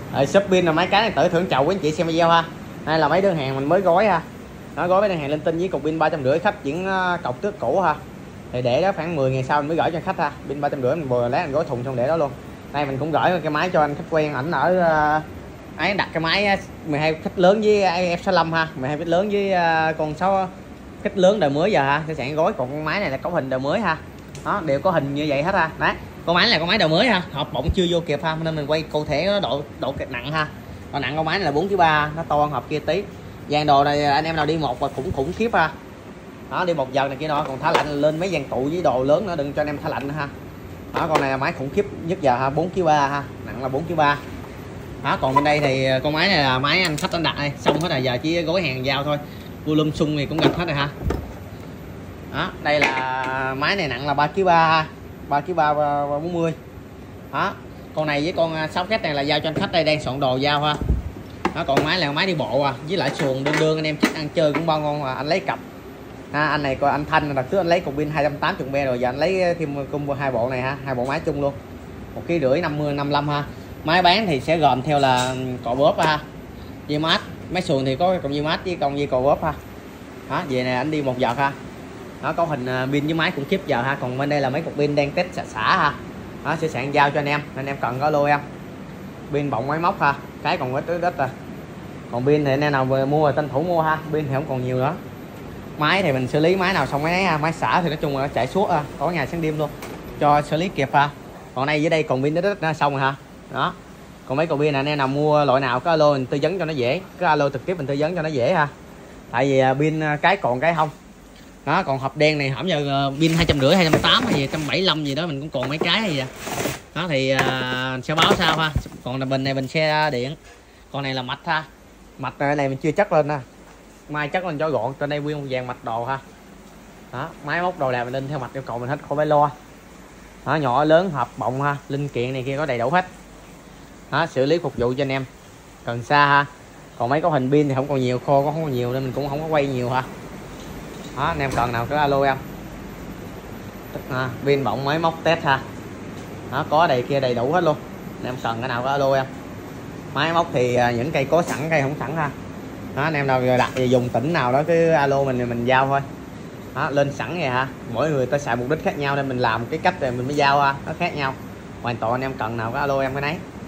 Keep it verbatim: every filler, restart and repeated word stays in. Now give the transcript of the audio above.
Ở shop pin là mấy cái này tự thưởng chậu quý anh chị xem video ha. Đây là mấy đơn hàng mình mới gói ha. Nó gói mấy đơn hàng linh tinh với cục pin ba trăm rưỡi, khách chuyển cọc trước cũ ha. Thì để đó khoảng mười ngày sau mình mới gửi cho khách ha. Pin ba trăm rưỡi mình bừa lát mình gói thùng xong để đó luôn. Đây mình cũng gửi cái máy cho anh khách quen, ảnh ở ấy đặt cái máy mười hai khách lớn với F sáu mươi lăm ha, mười hai khách lớn với con sáu khách lớn đời mới giờ ha, sẽ sẵn gói. Còn con máy này là có hình đời mới ha. Đó, đều có hình như vậy hết ha. Đấy, con máy này là con máy đời mới ha, hộp bọng chưa vô kịp ha, nên mình quay cụ thể nó độ độ nặng ha. Độ nặng con máy này là bốn ký ba, nó to hơn hộp kia tí. Dàn đồ này anh em nào đi một và cũng khủng khiếp ha. Đó, đi một giờ này kia nọ, còn thả lạnh lên mấy dàn tụ với đồ lớn nữa, đừng cho anh em thả lạnh nữa ha. Đó, con này là máy khủng khiếp nhất giờ ha, bốn ký ba ha, nặng là bốn ký ba. Đó, còn bên đây thì con máy này là máy anh khách anh đặt đây, xong hết rồi, giờ chỉ gói hàng giao thôi. Volume sung thì cũng gặp hết rồi ha. Đó, đây là máy này nặng là ba ký ba ha, ba ký ba bốn mươi. Đó, con này với con sáu khách này là giao cho anh khách đây, đang soạn đồ giao ha. Đó, còn máy là máy đi bộ à, với lại xuồng đương đương anh em thích ăn chơi cũng bao ngon mà anh lấy cặp. Ha, anh này coi anh Thanh đặt trước anh lấy cục pin hai trăm tám mươi be rồi, giờ anh lấy thêm combo hai bộ này ha, hai bộ máy chung luôn. Một ký rưỡi năm mươi năm mươi lăm ha. Máy bán thì sẽ gồm theo là cò bóp ha, dây mát, máy xuồng thì có cọng dây mát với cọng dây cò bóp ha. Đó, về này anh đi một giờ ha. Đó, có hình pin với máy cũng khiếp giờ ha. Còn bên đây là mấy cục pin đang test xả xả ha. Đó, sẽ sẵn giao cho anh em, anh em cần có alo em. Pin bọng máy móc ha, cái còn ít ít rồi. Còn pin thì anh em nào mua rồi tranh thủ mua ha, pin thì không còn nhiều nữa. Máy thì mình xử lý máy nào xong máy ha, máy xả thì nói chung là nó chạy suốt ha, có ngày sáng đêm luôn cho xử lý kịp ha. Còn đây dưới đây còn pin ít ít xong rồi ha. Đó, còn mấy cục pin này anh em nào mua loại nào có alo mình tư vấn cho nó dễ, có alo trực tiếp mình tư vấn cho nó dễ ha. Tại vì pin cái còn cái không. Đó, còn hộp đen này hổng giờ pin hai trăm rưỡi hai trăm tám mươi hay gì một trăm bảy mươi lăm gì đó mình cũng còn mấy cái hay gì. Đó thì uh, sẽ báo sao ha. Còn là bình này bình xe điện, con này là mạch ha, mạch này, này mình chưa chất lên nè, mai chất lên cho gọn. Trên đây nguyên một dàn mạch đồ ha. Đó, máy móc đồ đạc mình lên theo mạch yêu cầu mình hết, không phải lo. Đó, nhỏ lớn hộp bọng ha, linh kiện này kia có đầy đủ hết. Đó, xử lý phục vụ cho anh em cần xa ha. Còn mấy có hình pin thì không còn nhiều, khô có không còn nhiều nên mình cũng không có quay nhiều ha. Đó, anh em cần nào cứ alo em. À, pin bọng máy móc test ha. Đó, có đầy kia đầy đủ hết luôn, anh em cần cái nào có alo em. Máy móc thì những cây có sẵn cây không sẵn ha. Đó, anh em nào đặt thì dùng tỉnh nào đó cứ alo mình thì mình giao thôi. Đó, lên sẵn vậy ha, mỗi người ta xài mục đích khác nhau nên mình làm cái cách rồi mình mới giao ha, nó khác nhau hoàn toàn. Anh em cần nào có alo em cái nấy.